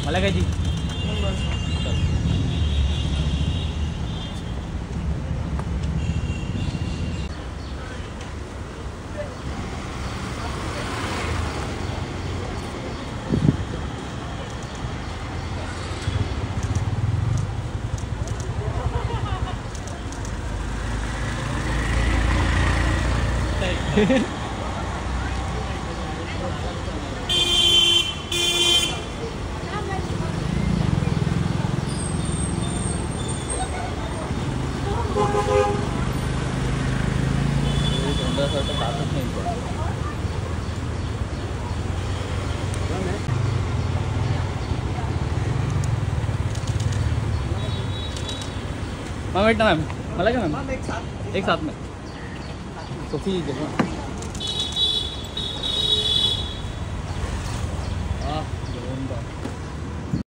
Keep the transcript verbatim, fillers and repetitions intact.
मला काय जी मैम वेट ना मैम मला क्या मैम एक साथ एक साथ में सोफी